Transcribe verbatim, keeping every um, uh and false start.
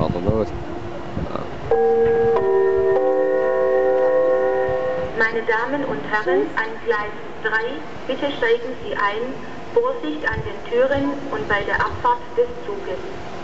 fährt er los. Ja. Meine Damen und Herren, ein Gleis drei, bitte steigen Sie ein. Vorsicht an den Türen und bei der Abfahrt des Zuges.